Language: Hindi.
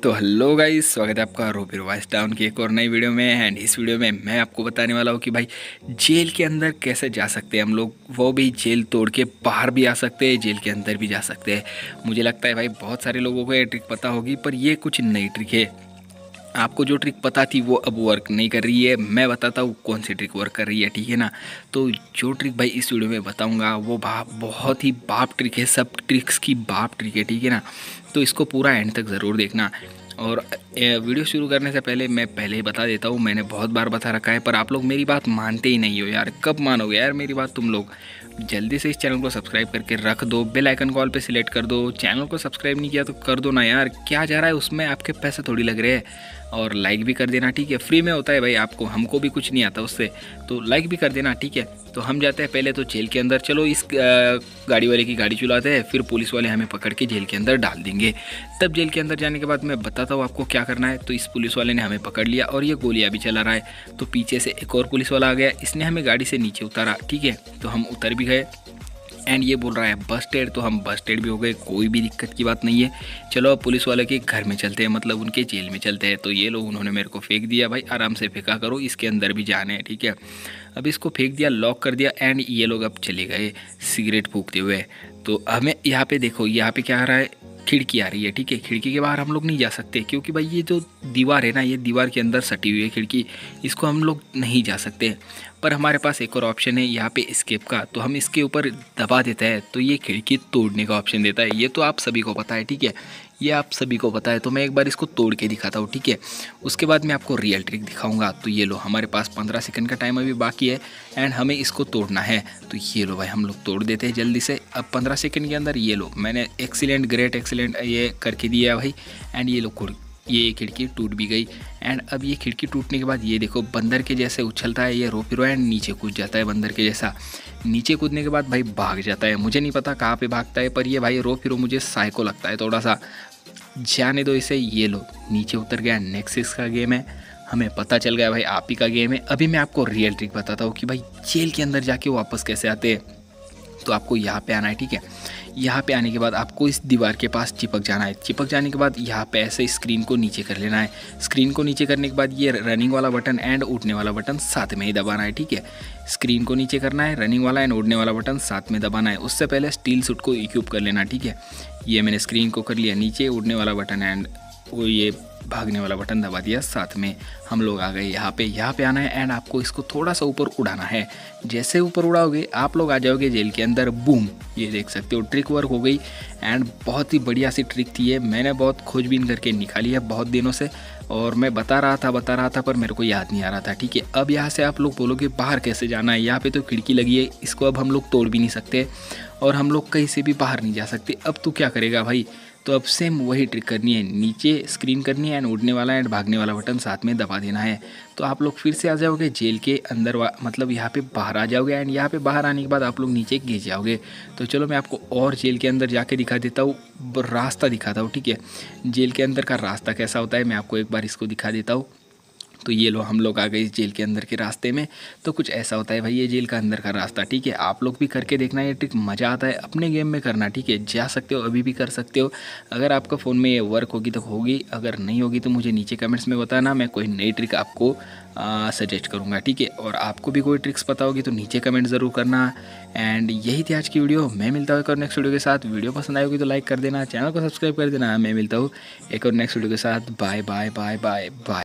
तो हेलो गाइस, स्वागत है आपका रोबिर वॉइस टाउन की एक और नई वीडियो में। एंड इस वीडियो में मैं आपको बताने वाला हूँ कि भाई जेल के अंदर कैसे जा सकते हैं हम लोग, वो भी जेल तोड़ के बाहर भी आ सकते हैं, जेल के अंदर भी जा सकते हैं। मुझे लगता है भाई बहुत सारे लोगों को ये ट्रिक पता होगी, पर ये कुछ नई ट्रिक है। आपको जो ट्रिक पता थी वो अब वर्क नहीं कर रही है। मैं बताता हूँ कौन सी ट्रिक वर्क कर रही है, ठीक है ना। तो जो ट्रिक भाई इस वीडियो में बताऊँगा वो बहुत ही बाप ट्रिक है, सब ट्रिक्स की बाप ट्रिक है, ठीक है ना। तो इसको पूरा एंड तक ज़रूर देखना। और वीडियो शुरू करने से पहले मैं पहले ही बता देता हूँ, मैंने बहुत बार बता रखा है पर आप लोग मेरी बात मानते ही नहीं हो यार। कब मानोगे यार मेरी बात तुम लोग? जल्दी से इस चैनल को सब्सक्राइब करके रख दो, बेल आइकन कॉल पे सिलेक्ट कर दो। चैनल को सब्सक्राइब नहीं किया तो कर दो ना यार, क्या जा रहा है उसमें, आपके पैसे थोड़ी लग रहे हैं। और लाइक भी कर देना, ठीक है, फ्री में होता है भाई, आपको हमको भी कुछ नहीं आता उससे, तो लाइक भी कर देना, ठीक है। तो हम जाते हैं पहले तो जेल के अंदर। चलो इस गाड़ी वाले की गाड़ी चुलाते हैं, फिर पुलिस वाले हमें पकड़ के जेल के अंदर डाल देंगे। तब जेल के अंदर जाने के बाद मैं बताता हूँ आपको क्या करना है। तो इस पुलिस वाले ने हमें पकड़ लिया और ये गोलियाँ भी चला रहा है। तो पीछे से एक और पुलिस वाला आ गया, इसने हमें गाड़ी से नीचे उतारा, ठीक है। तो हम उतर भी गए एंड ये बोल रहा है बस्टेड, तो हम बस्टेड भी हो गए, कोई भी दिक्कत की बात नहीं है। चलो अब पुलिस वाले के घर में चलते हैं, मतलब उनके जेल में चलते हैं। तो ये लोग उन्होंने मेरे को फेंक दिया, भाई आराम से फेंका करो, इसके अंदर भी जाने हैं, ठीक है। अब इसको फेंक दिया, लॉक कर दिया एंड ये लोग अब चले गए सिगरेट फूकते हुए। तो हमें यहाँ पे देखो, यहाँ पे क्या आ रहा है, खिड़की आ रही है, ठीक है। खिड़की के बाहर हम लोग नहीं जा सकते क्योंकि भाई ये जो दीवार है ना, ये दीवार के अंदर सटी हुई है खिड़की, इसको हम लोग नहीं जा सकते। पर हमारे पास एक और ऑप्शन है यहाँ पे एस्केप का। तो हम इसके ऊपर दबा देते हैं तो ये खिड़की तोड़ने का ऑप्शन देता है। ये तो आप सभी को पता है, ठीक है, ये आप सभी को पता है। तो मैं एक बार इसको तोड़ के दिखाता हूँ, ठीक है। उसके बाद मैं आपको रियल ट्रिक दिखाऊंगा। तो ये लो, हमारे पास 15 सेकंड का टाइम अभी बाकी है एंड हमें इसको तोड़ना है। तो ये लो भाई, हम लोग तोड़ देते हैं जल्दी से। अब 15 सेकंड के अंदर ये लो, मैंने एक्सीलेंट, ग्रेट, एक्सीलेंट ये करके दिया भाई। एंड ये लो, ये खिड़की टूट भी गई। एंड अब ये खिड़की टूटने के बाद ये देखो बंदर के जैसे उछलता है ये रोपिरो एंड नीचे कूद जाता है बंदर के जैसा। नीचे कूदने के बाद भाई भाग जाता है, मुझे नहीं पता कहाँ पे भागता है, पर ये भाई रोपिरो मुझे साइको लगता है थोड़ा सा। जाने दो इसे। ये लो नीचे उतर गया, नेक्सिस का गेम है, हमें पता चल गया भाई आप ही का गेम है। अभी मैं आपको रियल ट्रिक बताता हूँ कि भाई जेल के अंदर जाके वापस कैसे आते हैं। तो आपको यहाँ पे आना है, ठीक है। यहाँ पे आने के बाद आपको इस दीवार के पास चिपक जाना है। चिपक जाने के बाद यहाँ पे ऐसे स्क्रीन को नीचे कर लेना है। स्क्रीन को नीचे करने के बाद ये रनिंग वाला बटन एंड उड़ने वाला बटन साथ में ही दबाना है, ठीक है। स्क्रीन को नीचे करना है, रनिंग वाला एंड उड़ने वाला बटन साथ में दबाना है। उससे पहले स्टील सूट को इक्विप कर लेना, ठीक है। ये मैंने स्क्रीन को कर लिया नीचे, उड़ने वाला बटन एंड वो ये भागने वाला बटन दबा दिया साथ में। हम लोग आ गए यहाँ पे आना है एंड आपको इसको थोड़ा सा ऊपर उड़ाना है। जैसे ऊपर उड़ाओगे आप लोग आ जाओगे जेल के अंदर, बूम। ये देख सकते हो ट्रिक वर्क हो गई एंड बहुत ही बढ़िया सी ट्रिक थी ये। मैंने बहुत खोजबीन करके निकाली है बहुत दिनों से, और मैं बता रहा था पर मेरे को याद नहीं आ रहा था, ठीक है। अब यहाँ से आप लोग बोलोगे बाहर कैसे जाना है, यहाँ पे तो खिड़की लगी है, इसको अब हम लोग तोड़ भी नहीं सकते और हम लोग कहीं से भी बाहर नहीं जा सकते। अब तू क्या करेगा भाई? तो अब सेम वही ट्रिक करनी है, नीचे स्क्रीन करनी है एंड उड़ने वाला एंड भागने वाला बटन साथ में दबा देना है। तो आप लोग फिर से आ जाओगे जेल के अंदर, मतलब यहाँ पे बाहर आ जाओगे एंड यहाँ पे बाहर आने के बाद आप लोग नीचे गिर जाओगे। तो चलो मैं आपको और जेल के अंदर जाके दिखा देता हूँ, रास्ता दिखाता हूँ, ठीक है। जेल के अंदर का रास्ता कैसा होता है मैं आपको एक बार इसको दिखा देता हूँ। तो ये लो, हम लोग आ गए इस जेल के अंदर के रास्ते में। तो कुछ ऐसा होता है भाई ये जेल का अंदर का रास्ता, ठीक है। आप लोग भी करके देखना, ये ट्रिक मज़ा आता है, अपने गेम में करना, ठीक है। जा सकते हो, अभी भी कर सकते हो। अगर आपका फ़ोन में ये वर्क होगी तो होगी, अगर नहीं होगी तो मुझे नीचे कमेंट्स में बताना, मैं कोई नई ट्रिक आपको सजेस्ट करूँगा, ठीक है। और आपको भी कोई ट्रिक्स पता होगी तो नीचे कमेंट ज़रूर करना। एंड यही थी आज की वीडियो, मैं मिलता हूँ एक और नेक्स्ट वीडियो के साथ। वीडियो पसंद आई होगी तो लाइक कर देना, चैनल को सब्सक्राइब कर देना। मैं मिलता हूँ एक और नेक्स्ट वीडियो के साथ। Bye bye bye bye bye.